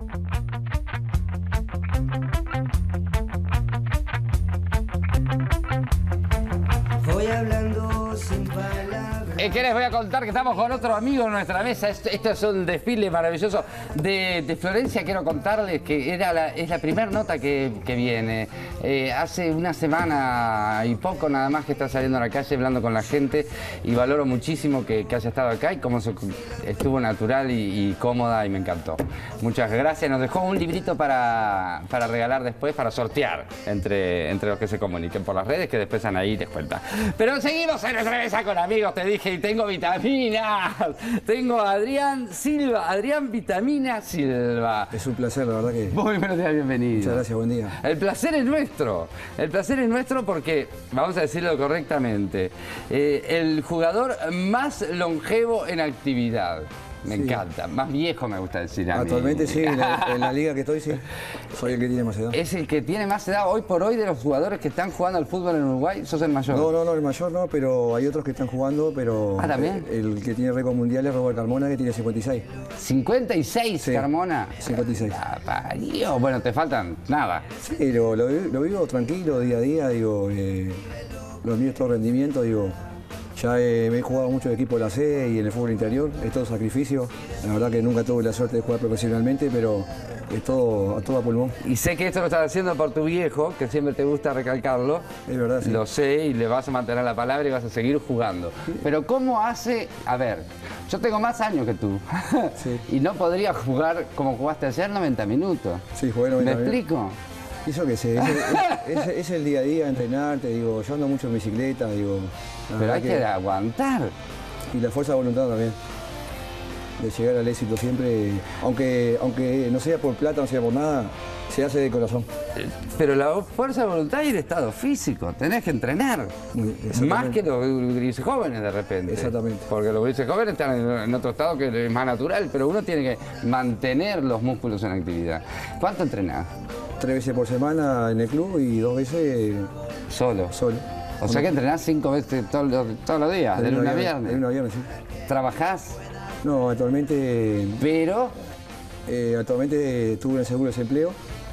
Voy hablando sin palabras. ¿Qué les voy a contar? Que estamos con otro amigo en nuestra mesa. Esto es un desfile maravilloso de Florencia. Quiero contarles que es la primera nota que viene. Hace una semana y poco nada más que está saliendo a la calle hablando con la gente, y valoro muchísimo que haya estado acá y cómo estuvo natural y cómoda, y me encantó. Muchas gracias. Nos dejó un librito para regalar después, para sortear entre los que se comuniquen por las redes, que después Anaí les cuenta. Pero seguimos en nuestra mesa con amigos, te dije, y tengo vitaminas. Tengo a Adrián Silva, Adrián Vitamina Silva. Es un placer, la verdad que... Muy buenos días, bienvenido. Muchas gracias, buen día. El placer es nuestro. El placer es nuestro porque, vamos a decirlo correctamente, el jugador más longevo en actividad. Me encanta. Más viejo me gusta decir a mí. Actualmente sí, en la liga que estoy, sí. Soy el que tiene más edad. Es el que tiene más edad hoy por hoy de los jugadores que están jugando al fútbol en Uruguay. ¿Sos el mayor? No, el mayor no, pero hay otros que están jugando, pero... Ah, ¿también? El que tiene récord mundial es Robert Carmona, que tiene 56. ¿56, sí, Carmona? 56. Dios, bueno, te faltan nada. Sí, lo vivo tranquilo, día a día, digo, los míos todo rendimiento, digo... Ya me he jugado mucho de equipo de la C y en el fútbol interior, es todo sacrificio. La verdad que nunca tuve la suerte de jugar profesionalmente, pero es todo a todo a pulmón. Y sé que esto lo estás haciendo por tu viejo, que siempre te gusta recalcarlo. Es verdad, sí. Lo sé, y le vas a mantener la palabra y vas a seguir jugando. Sí. Pero ¿cómo hace? A ver, yo tengo más años que tú. Sí. Y no podría jugar como jugaste ayer 90 minutos. Sí, jugué 90 minutos. ¿Me explico? Eso que sé, es el día a día, entrenarte, digo, yo ando mucho en bicicleta, digo... Pero hay que aguantar. Y la fuerza de voluntad también, de llegar al éxito siempre, aunque no sea por plata, no sea por nada, se hace de corazón. Pero la fuerza de voluntad y el estado físico, tenés que entrenar. Más que los grises jóvenes de repente. Exactamente. Porque los grises jóvenes están en otro estado que es más natural, pero uno tiene que mantener los músculos en actividad. ¿Cuánto entrenás? 3 veces por semana en el club y 2 veces... ¿Solo? Solo. O sea que entrenás 5 veces todos los días, de lunes a viernes. De lunes a viernes, sí. ¿Trabajás? No, actualmente... Pero... actualmente tuve el seguro de desempleo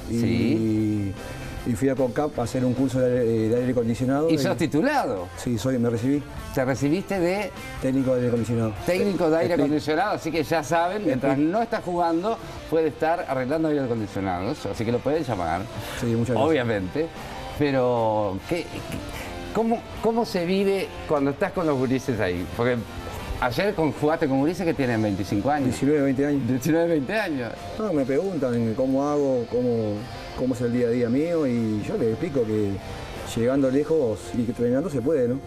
y fui a CONCAP a hacer un curso de aire acondicionado. ¿Y sos titulado? Sí, me recibí. ¿Te recibiste de...? Técnico de aire acondicionado. Técnico de aire acondicionado, así que ya saben, mientras no está jugando, puede estar arreglando aire acondicionados, así que lo pueden llamar. Sí, muchas gracias. Obviamente. Pero, ¿cómo se vive cuando estás con los gurises ahí? Porque ayer jugaste con gurises que tienen 25 años. 19, 20 años. 19, 20 años. No, me preguntan cómo hago, cómo es el día a día mío, y yo les explico que llegando lejos y entrenando se puede, ¿no?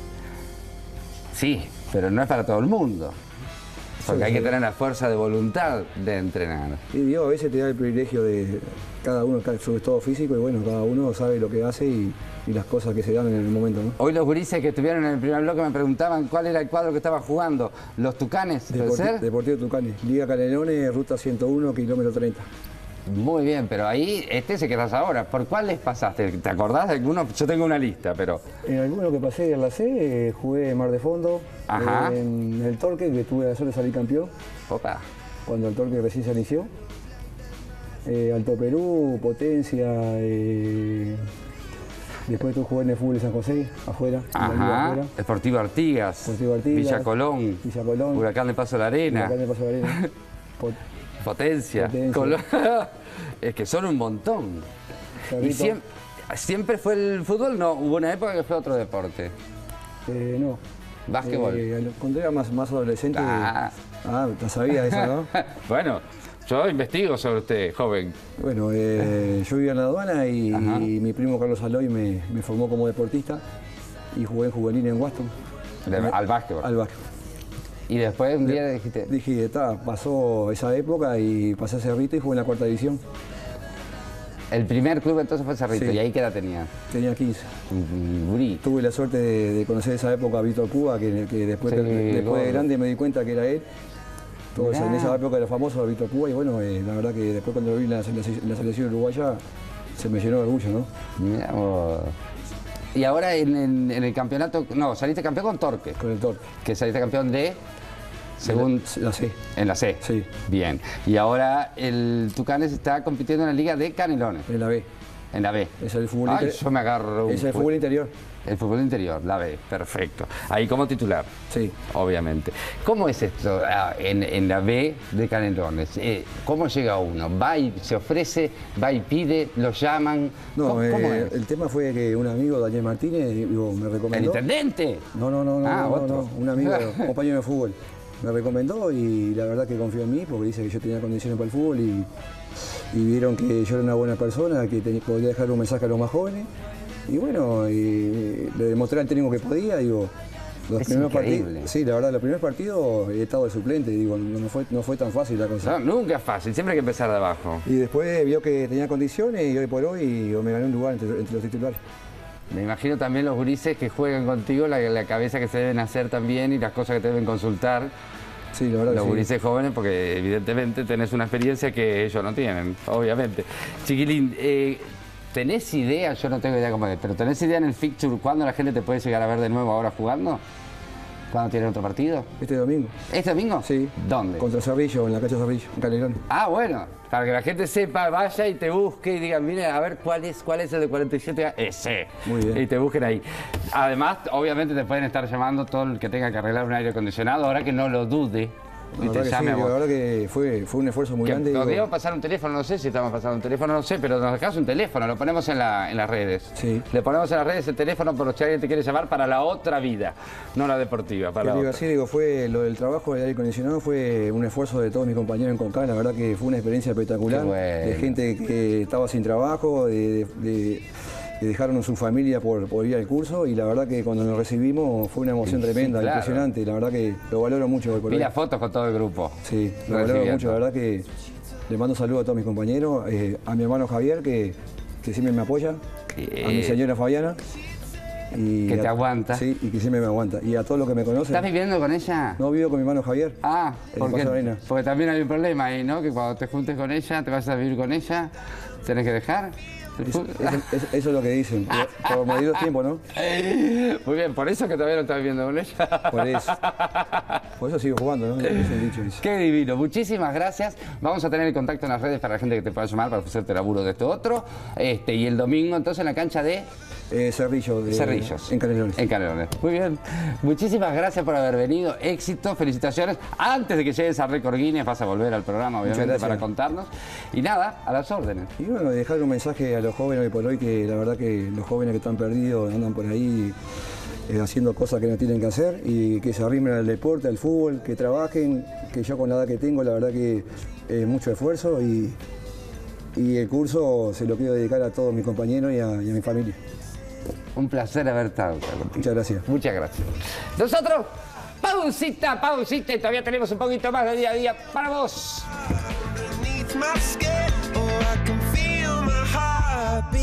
Sí, pero no es para todo el mundo. Porque hay que tener la fuerza de voluntad de entrenar. Y Dios a veces te da el privilegio de cada uno, sobre todo físico, y bueno, cada uno sabe lo que hace y las cosas que se dan en el momento, ¿no? Hoy los gurises que estuvieron en el primer bloque me preguntaban cuál era el cuadro que estaba jugando. ¿Los Tucanes, puede ser? Deportivo Tucanes, Liga Canelones, ruta 101, kilómetro 30. Muy bien, pero ahí es el que estás ahora. ¿Por cuál les pasaste? ¿Te acordás de alguno? Yo tengo una lista, pero... En alguno que pasé en la C, jugué Mar de Fondo. Ajá. En el Torque, que tuve la suerte de salir campeón. Opa. Cuando el Torque recién se inició. Alto Perú, Potencia. Después jugué en el fútbol de San José, afuera. Ajá. Deportivo Artigas. Villa Colón. Huracán de Paso de la Arena. Huracán de Paso de la Arena. Potencia. Es que son un montón. ¿Y siempre fue el fútbol? No, hubo una época que fue otro deporte. No. ¿Básquetbol? Cuando era más adolescente... ya sabía eso, ¿no? Bueno, yo investigo sobre usted, joven. Bueno, yo vivía en la aduana y mi primo Carlos Aloy me formó como deportista y jugué en juvenil en Waston. ¿Al básquetbol? Al básquetbol. Y después un día dijiste... Dije, pasó esa época y pasé a Cerrito y jugué en la 4ª división. El primer club entonces fue Cerrito, sí. ¿Y ahí qué edad tenía? Tenía 15. Gurí. Tuve la suerte de conocer esa época a Víctor Cuba, que después de grande me di cuenta que era él. En esa época era famoso Víctor Cuba y bueno, la verdad que después cuando lo vi en la selección uruguaya se me llenó de orgullo, ¿no? Mirá vos. Y ahora en el campeonato, no, saliste campeón con Torque. Con el Torque. Que saliste campeón de según La C. en la C. Sí. Bien. Y ahora el Tucanes está compitiendo en la Liga de Canelones, En la B. en la B. Es el fútbol Ay, yo me agarro Es el fútbol interior. El fútbol interior, la B, perfecto. Ahí como titular. Sí. Obviamente. ¿Cómo es esto en la B de Canelones? ¿Cómo llega uno? ¿Va y se ofrece, va y pide, lo llaman? No, ¿Cómo es? el tema fue que un amigo, Daniel Martínez, digo, me ¿El recomendó. intendente? No, otro. un amigo, un compañero de fútbol. Me recomendó y la verdad que confió en mí porque dice que yo tenía condiciones para el fútbol y vieron que yo era una buena persona, que podía dejar un mensaje a los más jóvenes. Y bueno, y le demostré al técnico que podía, digo, los Es primeros increíble. partidos. Sí, la verdad, los primeros partidos he estado de suplente, digo, no fue tan fácil la cosa. No, nunca es fácil, siempre hay que empezar de abajo. Y después vio que tenía condiciones y hoy por hoy me gané un lugar entre los titulares. Me imagino también los gurises que juegan contigo, la cabeza que se deben hacer también y las cosas que te deben consultar. Sí, la verdad Los que sí. gurises jóvenes, porque evidentemente tenés una experiencia que ellos no tienen, obviamente. Chiquilín, ¿tenés idea? Yo no tengo idea cómo es, pero ¿tenés idea en el fixture cuándo la gente te puede llegar a ver de nuevo ahora jugando? ¿Cuándo tienen otro partido? Este domingo. ¿Este domingo? Sí. ¿Dónde? Contra Cerrillo, en la cancha Cerrillo, en Calderón. Ah, bueno, para que la gente sepa, vaya y te busque y digan, mire, a ver cuál es el de 47 años. Ese. Muy bien. Y te busquen ahí. Además, obviamente te pueden estar llamando todo el que tenga que arreglar un aire acondicionado, ahora que no lo dude. Y La te verdad que llame sí, a vos. la verdad que fue un esfuerzo muy Que grande. nos digo, debíamos pasar un teléfono, no sé si estamos pasando un teléfono, no sé, pero nos dejamos un teléfono, lo ponemos en las redes. Sí. Le ponemos en las redes el teléfono por si alguien te quiere llamar para la otra vida, no la deportiva, para ¿qué la te iba a otra. decir? Digo, fue lo del trabajo del aire acondicionado fue un esfuerzo de todos mis compañeros en Concal, la verdad que fue una experiencia espectacular. Qué bueno. De gente que estaba sin trabajo, que dejaron a su familia por ir al curso y la verdad que cuando nos recibimos fue una emoción Sí, tremenda, claro. impresionante, la verdad que lo valoro mucho hoy por Vi hoy. las fotos con todo el grupo. Sí, lo valoro Recibiendo. mucho, la verdad que le mando saludos a todos mis compañeros, a mi hermano Javier que siempre me apoya, a mi señora Fabiana. Y Que te aguanta. Sí, y que siempre me aguanta. Y a todos los que me conocen. ¿Estás viviendo con ella? No vivo con mi hermano Javier. Ah, en porque, Paso Arena. porque también hay un problema ahí, ¿no? Que cuando te juntes con ella, te vas a vivir con ella, tenés que dejar. Eso es lo que dicen, por medir los tiempos, ¿no? Muy bien, por eso que todavía no estás viviendo con ella. Por eso. Por eso sigo jugando, ¿no? Es el dicho ese. Qué divino, muchísimas gracias. Vamos a tener el contacto en las redes para la gente que te pueda llamar para ofrecerte laburo de esto otro. Y el domingo entonces en la cancha de Cerrillo. Cerrillos. En Canelones. En Canelones. Muy bien. Muchísimas gracias por haber venido. Éxito, felicitaciones. Antes de que llegues a Récord Guinness vas a volver al programa, obviamente, gracias. para contarnos. Y nada, a las órdenes. Y bueno, dejar un mensaje a los jóvenes hoy por hoy, que la verdad que los jóvenes que están perdidos andan por ahí haciendo cosas que no tienen que hacer y que se arrimen al deporte, al fútbol, que trabajen, que yo con la edad que tengo, la verdad que es mucho esfuerzo y el curso se lo quiero dedicar a todos mis compañeros y a mi familia. Un placer haber estado contigo. Muchas gracias. Muchas gracias. Nosotros, pausita, y todavía tenemos un poquito más de día a día para vos. beneath my skin. Oh, I can feel my heart beat.